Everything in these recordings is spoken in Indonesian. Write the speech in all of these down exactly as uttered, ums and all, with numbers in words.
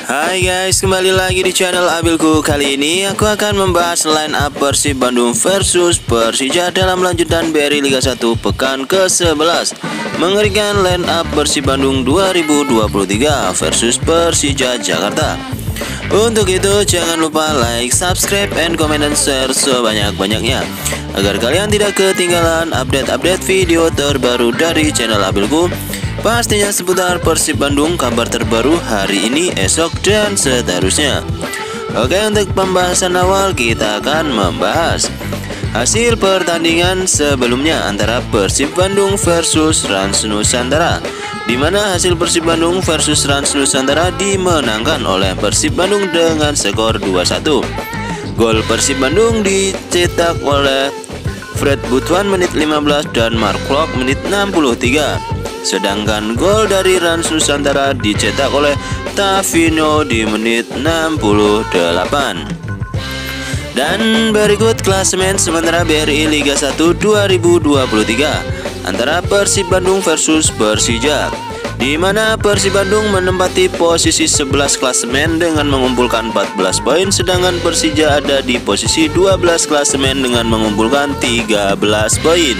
Hai guys, kembali lagi di channel Abilku. Kali ini aku akan membahas line up Persib Bandung versus Persija dalam lanjutan B R I Liga satu pekan ke sebelas. Mengerikan line up Persib Bandung dua ribu dua puluh tiga versus Persija Jakarta. Untuk itu jangan lupa like, subscribe, and comment dan share sebanyak-banyaknya agar kalian tidak ketinggalan update-update video terbaru dari channel Abilku. Pastinya seputar Persib Bandung, kabar terbaru hari ini, esok, dan seterusnya. Oke, untuk pembahasan awal kita akan membahas hasil pertandingan sebelumnya antara Persib Bandung versus Rans Nusantara, di mana hasil Persib Bandung versus Rans Nusantara dimenangkan oleh Persib Bandung dengan skor dua satu. Gol Persib Bandung dicetak oleh Fred Butuan menit lima belas dan Mark Klok menit enam puluh tiga. Sedangkan gol dari Rans Nusantara dicetak oleh Tavino di menit enam puluh delapan. Dan berikut klasemen sementara B R I Liga satu dua ribu dua puluh tiga antara Persib Bandung versus Persija, di mana Persib Bandung menempati posisi sebelas klasemen dengan mengumpulkan empat belas poin, sedangkan Persija ada di posisi dua belas klasemen dengan mengumpulkan tiga belas poin.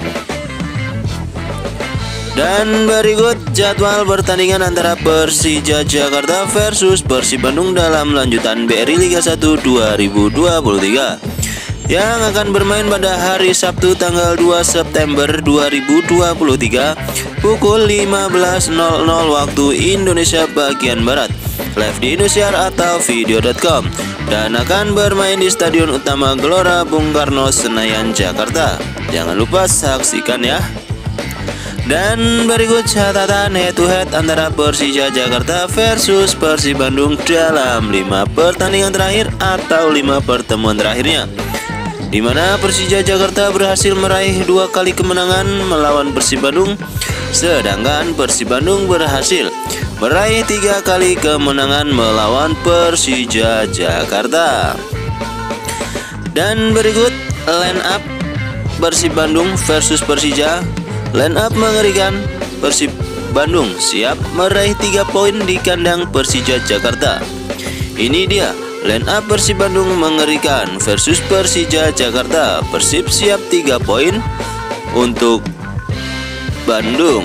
Dan berikut jadwal pertandingan antara Persija Jakarta versus Persib Bandung dalam lanjutan B R I Liga satu dua ribu dua puluh tiga yang akan bermain pada hari Sabtu tanggal dua September dua ribu dua puluh tiga pukul lima belas nol nol waktu Indonesia bagian Barat, live di Indosiar atau video dot com, dan akan bermain di Stadion Utama Gelora Bung Karno, Senayan, Jakarta. Jangan lupa saksikan ya. Dan berikut catatan head to head antara Persija Jakarta versus Persib Bandung dalam lima pertandingan terakhir atau lima pertemuan terakhirnya, di mana Persija Jakarta berhasil meraih dua kali kemenangan melawan Persib Bandung, sedangkan Persib Bandung berhasil meraih tiga kali kemenangan melawan Persija Jakarta. Dan berikut line up Persib Bandung versus Persija. Line up mengerikan. Persib Bandung siap meraih tiga poin di kandang Persija Jakarta. Ini dia line up Persib Bandung mengerikan versus Persija Jakarta. Persib siap tiga poin untuk Bandung.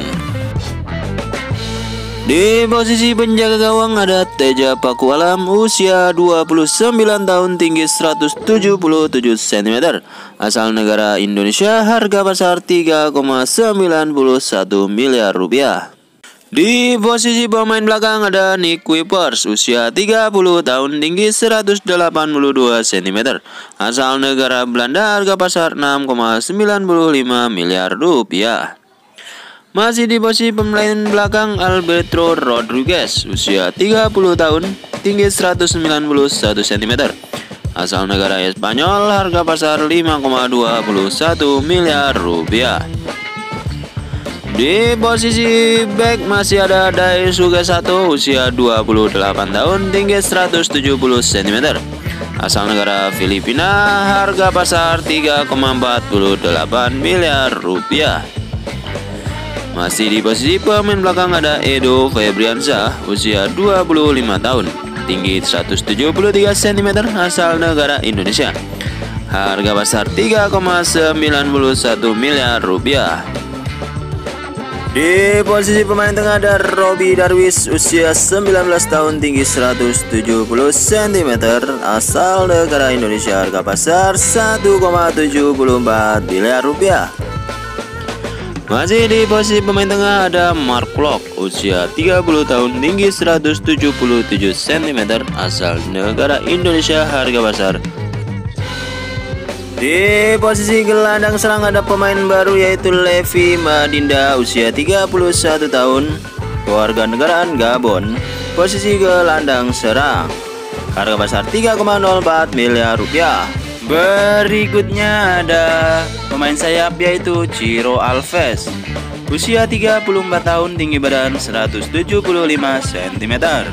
Di posisi penjaga gawang ada Teja Pakualam, usia dua puluh sembilan tahun, tinggi seratus tujuh puluh tujuh sentimeter, asal negara Indonesia, harga pasar tiga koma sembilan satu miliar rupiah. Di posisi pemain belakang ada Nick Kuipers, usia tiga puluh tahun, tinggi seratus delapan puluh dua sentimeter, asal negara Belanda, harga pasar enam koma sembilan lima miliar rupiah. Masih di posisi pemain belakang Alberto Rodriguez, usia tiga puluh tahun, tinggi seratus sembilan puluh satu sentimeter, asal negara Spanyol, harga pasar lima koma dua satu miliar rupiah. Di posisi back masih ada Daisuke Sato, usia dua puluh delapan tahun, tinggi seratus tujuh puluh sentimeter, asal negara Filipina, harga pasar tiga koma empat delapan miliar rupiah. Masih di posisi pemain belakang ada Edo Febriansyah, usia dua puluh lima tahun, tinggi seratus tujuh puluh tiga sentimeter, asal negara Indonesia, harga pasar tiga koma sembilan satu miliar rupiah. Di posisi pemain tengah ada Robby Darwish, usia sembilan belas tahun, tinggi seratus tujuh puluh sentimeter, asal negara Indonesia, harga pasar satu koma tujuh empat miliar rupiah. Masih di posisi pemain tengah ada Mark Klok, usia tiga puluh tahun, tinggi seratus tujuh puluh tujuh sentimeter, asal negara Indonesia, harga pasar. Di posisi gelandang serang ada pemain baru yaitu Levi Madinda, usia tiga puluh satu tahun, warga negaraan Gabon, posisi gelandang serang, harga pasar tiga koma nol empat miliar rupiah. Berikutnya ada pemain sayap yaitu Ciro Alves, usia tiga puluh empat tahun, tinggi badan seratus tujuh puluh lima sentimeter.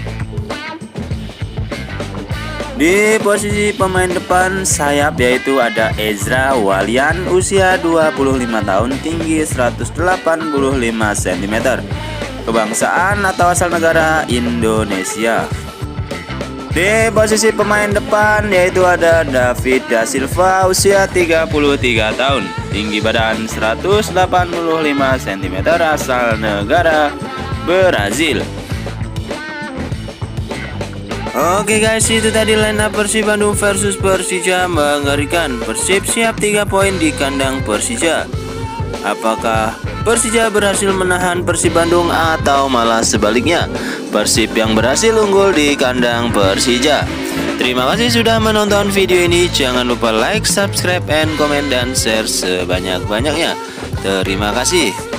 Di posisi pemain depan sayap yaitu ada Ezra Walian, usia dua puluh lima tahun, tinggi seratus delapan puluh lima sentimeter, kebangsaan atau asal negara Indonesia. Di posisi pemain depan yaitu ada David da Silva, usia tiga puluh tiga tahun, tinggi badan seratus delapan puluh lima sentimeter, asal negara Brazil. Oke guys, itu tadi line up Persib Bandung versus Persija. Mengerikan. Persib siap tiga poin di kandang Persija. Apakah Persija berhasil menahan Persib Bandung atau malah sebaliknya, Persib yang berhasil unggul di kandang Persija? Terima kasih sudah menonton video ini. Jangan lupa like, subscribe, and comment, dan share sebanyak-banyaknya. Terima kasih.